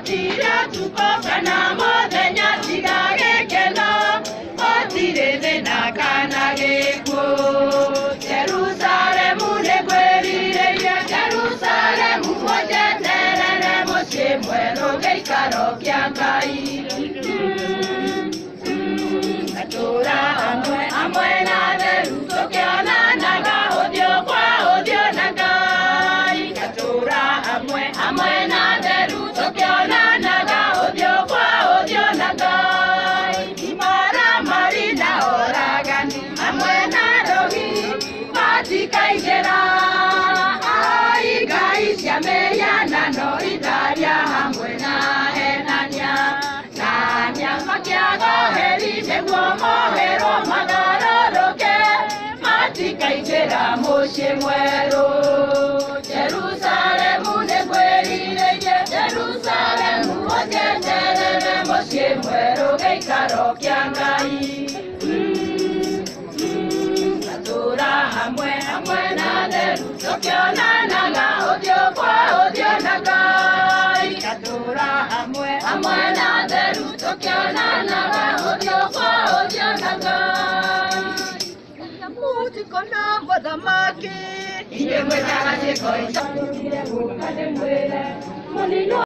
Otira tukokana muthenya tigagikeno otire na kana gikuo Jerusalemu nĩngwĩrirĩirie Jerusalemu mũnjeterere mũciĩ mwerũ gĩikaro kĩa Ngai Atũũra hamwe na theru tũkĩonanaga ũthiũ kwa ũthiũ na Ngai Atũũra hamwe na theru tũkĩonanaga ũthiũ kwa ũthiũ na Ngai Imaramari na oragani hamwe na rogi matikaingĩra Ai Ngai cia mĩhianano itharia hamwe na henania na nyama kĩaga heri nĩguo moherwo magarũrũke matikaingĩra mũciĩ mwerũ Jerusalemu nĩngwĩrirĩirie Jerusalemu ũnjeterere mũciĩ mwerũ gĩikaro kĩa Ngai Atũũra hamwe na theru tũkĩonanaga ũthiũ kwa ũthiũ na Ngai Atũũra hamwe na theru tũkĩonanaga ũthiũ kwa ũthiũ na Ngai Mũtikona mũthamaki inyuĩ mwĩtaga ciĩko icio